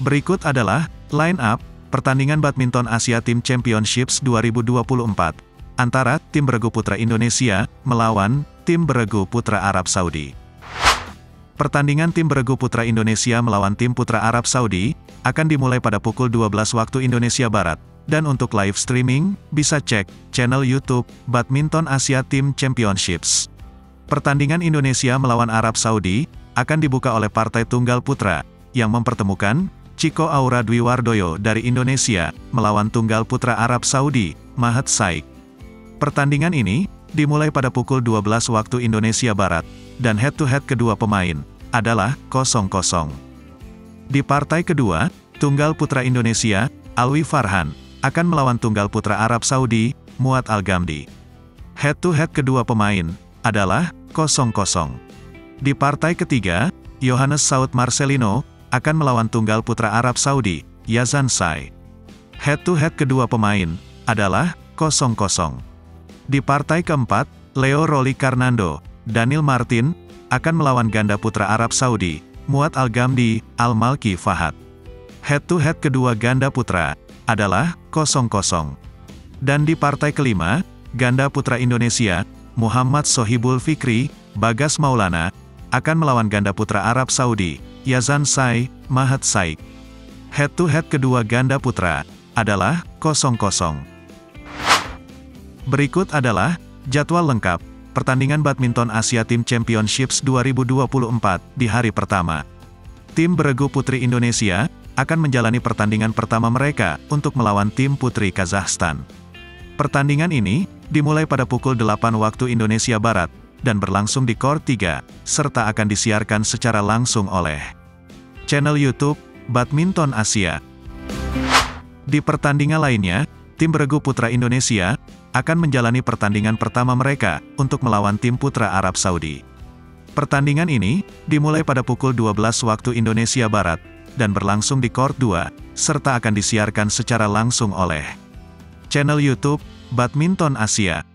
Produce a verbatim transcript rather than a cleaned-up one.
Berikut adalah line up pertandingan badminton Asia Team Championships dua ribu dua puluh empat antara tim beregu putra Indonesia melawan tim beregu putra Arab Saudi. Pertandingan tim beregu putra Indonesia melawan tim putra Arab Saudi akan dimulai pada pukul dua belas waktu Indonesia Barat, dan untuk live streaming bisa cek channel YouTube Badminton Asia Team Championships. Pertandingan Indonesia melawan Arab Saudi akan dibuka oleh partai tunggal putra yang mempertemukan Chico Aura Dwi Wardoyo dari Indonesia melawan tunggal putra Arab Saudi, Mahat Saik. Pertandingan ini dimulai pada pukul dua belas waktu Indonesia Barat, dan head-to-head kedua pemain adalah kosong kosong. Di partai kedua, tunggal putra Indonesia, Alwi Farhan, akan melawan tunggal putra Arab Saudi, Muad Al-Gamdi. Head-to-head kedua pemain adalah kosong kosong. Di partai ketiga, Yohannes Saud Marcelino akan melawan tunggal putra Arab Saudi, Yazan Sai. Head-to-head kedua pemain adalah kosong kosong. Di partai keempat, Leo Roli Karnando, Daniel Martin, akan melawan ganda putra Arab Saudi, Muad Al-Gamdi, Al-Malki Fahad. Head-to-head kedua ganda putra adalah kosong kosong. Dan di partai kelima, ganda putra Indonesia, Muhammad Sohibul Fikri, Bagas Maulana, akan melawan ganda putra Arab Saudi, Yazan Sai, Mahat Saik. Head-to-head kedua ganda putra adalah kosong kosong. Berikut adalah jadwal lengkap pertandingan badminton Asia Team Championships dua ribu dua puluh empat di hari pertama. Tim beregu putri Indonesia akan menjalani pertandingan pertama mereka untuk melawan tim putri Kazakhstan. Pertandingan ini dimulai pada pukul delapan waktu Indonesia Barat dan berlangsung di Court tiga, serta akan disiarkan secara langsung oleh channel YouTube Badminton Asia. Di pertandingan lainnya, tim beregu putra Indonesia akan menjalani pertandingan pertama mereka untuk melawan tim putra Arab Saudi. Pertandingan ini dimulai pada pukul dua belas waktu Indonesia Barat dan berlangsung di Court dua, serta akan disiarkan secara langsung oleh channel YouTube Badminton Asia.